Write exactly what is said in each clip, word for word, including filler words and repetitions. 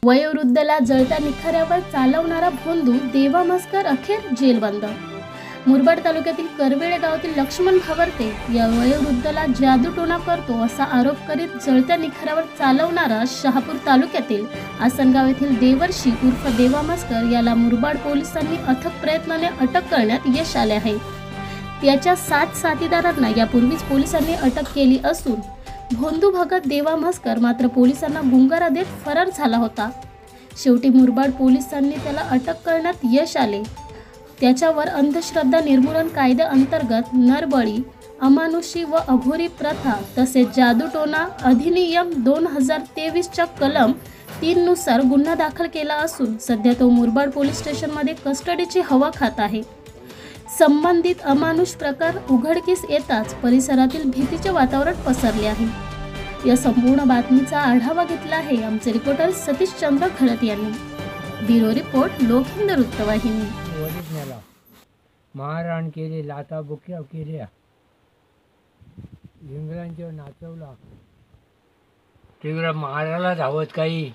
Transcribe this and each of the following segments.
वयोवृद्धला जळत्या निखाऱ्यावर चालवणारा भोंदू देवा म्हसकर अखेर जेलबंद। मुरबाड तालुक्यातील करवेळे गावातील लक्ष्मण भावर्ते या वयोवृद्धला जादूटोणा करतो असा आरोप करीत जळत्या निखाऱ्यावर चालवणारा शहापूर तालुक्यातील आसनगाव येथील देवर्षी उर्फ देवा म्हसकर याला मुरबाड पोलिसांनी अथक प्रयत्नाने अटक करण्यात यश आले आहे। त्याच्या सात साथीदारांना यापूर्वीच पोलिसांनी अटक केली असून भोंदू भगत देवा म्हसकर मात्र पोलिसांना गुंगारा देत फरार झाला होता। शेवटी मुरबाड पोलिसांनी त्याला अटक करण्यात यश आले। त्याच्यावर अंधश्रद्धा निर्मूलन कायद्याअंतर्गत नरबळी, अमानुषी व अघोरी प्रथा तसेच जादूटोणा अधिनियम दोन हजार तेवीसच्या कलम तीन नुसार गुन्हा दाखल केला असून सध्या तो मुरबाड पोलीस स्टेशनमध्ये कस्टडीची हवा खात आहे। संबंधित अमानुष प्रकार उघडकीस येताच परिसरातील भीतीचे वातावरण पसरले आहे। या संपूर्ण बातमीचा आढावा घेतला आहे आमचे रिपोर्टर सतीश चंद्र खळत यांनी। ब्युरो रिपोर्ट लोकहिंद वृत्तवाहिनी। मारहाण केली, लाथा बुक्या केल्या, इंग्रजांच्या नाचवला, तीव्र मारायला धावत काही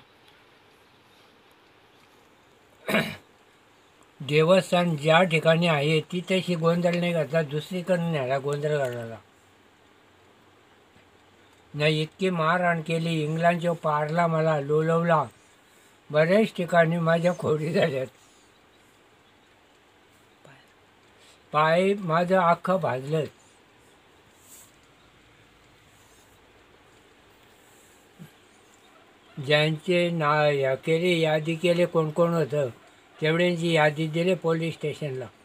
देवस्थान ज्या ठिकाणी आहे तिथेशी गोंधळ नाही घातला, दुसरीकडे न्याला गोंधळ घालायला नाही। इतकी मारहाण केली, इंग्लंडच्या पारला मला लोलवला, बऱ्याच ठिकाणी माझ्या खोडी झाल्यात, पाय माझं अख्खं भाजलं। ज्यांचे ना या केले यादी केले कोण कोण होतं तेवढ्यांची यादी दिले पोलीस स्टेशनला।